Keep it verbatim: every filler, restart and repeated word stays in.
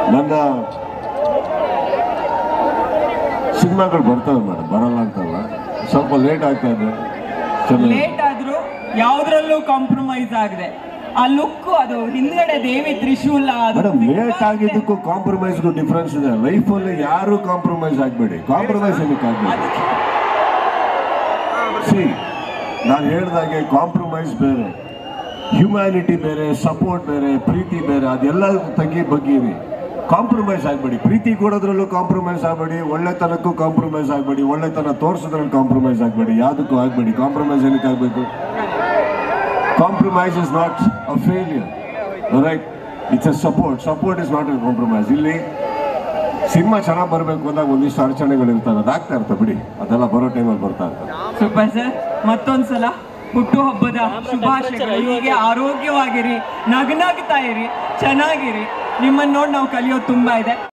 ನನ್ನ ಸಿನಿಮಾಗಳು ಬರ್ತವೆ ಮೇಡಮ್, ಬರಲ್ಲ ಅಂತಲ್ಲ, ಸ್ವಲ್ಪ ಲೇಟ್ ಆಗ್ತಾ ಇದೆ. ಲೇಟ್ ಆದ್ರೂ ಯಾವ್ದ್ರಲ್ಲೂ ಕಾಂಪ್ರಮೈಸ್ ಆಗಿದೆ. ಆ ಲುಕ್, ಅದು ಹಿಂದ್ಗಡೆ ದೇವಿ ತ್ರಿಶೂಲ, ಮೇಡಮ್ ಲೇಟ್ ಆಗಿದ್ದಕ್ಕೂ ಕಾಂಪ್ರಮೈಸ್ಗೂ ಡಿಫ್ರೆನ್ಸ್ ಇದೆ. ಲೈಫಲ್ಲಿ ಯಾರು ಕಾಂಪ್ರಮೈಸ್ ಆಗಬೇಡಿ, ಕಾಂಪ್ರಮೈಸ್ ಏನಕ್ಕೆ ಆಗಬೇಡಿ. ಸಿ, ನಾನು ಹೇಳ್ದಾಗೆ ಕಾಂಪ್ರಮೈಸ್ ಬೇರೆ, ಹ್ಯುಮ್ಯಾನಿಟಿ ಬೇರೆ, ಸಪೋರ್ಟ್ ಬೇರೆ, ಪ್ರೀತಿ ಬೇರೆ, ಅದೆಲ್ಲ ತಗ್ಗಿ ಬಗ್ಗಿರಿ. ಕಾಂಪ್ರಮೈಸ್ ಆಗಬೇಡಿ. ಪ್ರೀತಿ ಕೊಡೋದ್ರಲ್ಲೂ ಕಾಂಪ್ರಮೈಸ್ ಆಗಬೇಡಿ, ಒಳ್ಳೆತನಕ್ಕೂ ಕಾಂಪ್ರಮೈಸ್ ಆಗಬೇಡಿ, ಒಳ್ಳೆತನ ತೋರಿಸೋದ್ರಲ್ಲಿ ಕಾಂಪ್ರಮೈಸ್ ಆಗಬೇಡಿ, ಯಾವುದಕ್ಕೂ ಆಗಬೇಡಿ. ಕಾಂಪ್ರಮೈಸ್ ಏನಕ್ಕೆ ಆಗಬೇಕು? Compromise is not a failure, right? It's a support. Support is not a compromise. ಇಲ್ಲಿ ಸಿನಿಮಾ ಚೆನ್ನಾಗಿ ಬರಬೇಕು ಅಂದಾಗ ಒಂದಿಷ್ಟು ಅಡಚಣೆಗಳು ಇರ್ತಾರೆ, ಅದಾಗ್ತಾ ಇರ್ತವೆ ಬಿಡಿ, ಅದೆಲ್ಲ ಬರೋ ಟೈಮಲ್ಲಿ ಬರ್ತಾ ಇರ್ತದೆ. ಸೂಪರ್ ಸರ್, ಮತ್ತೊಂದ್ಸಲ ಹುಟ್ಟುಹಬ್ಬದ ಶುಭಾಶಯಗಳು. ಹೀಗೆ ಆರೋಗ್ಯವಾಗಿರಿ, ನಗನಗ್ತಾ ಇರಿ, ಚೆನ್ನಾಗಿರಿ. ನಿಮ್ಮನ್ನು ನೋಡಿ ನಾವು ಕಲಿಯೋದು ತುಂಬಾ ಇದೆ.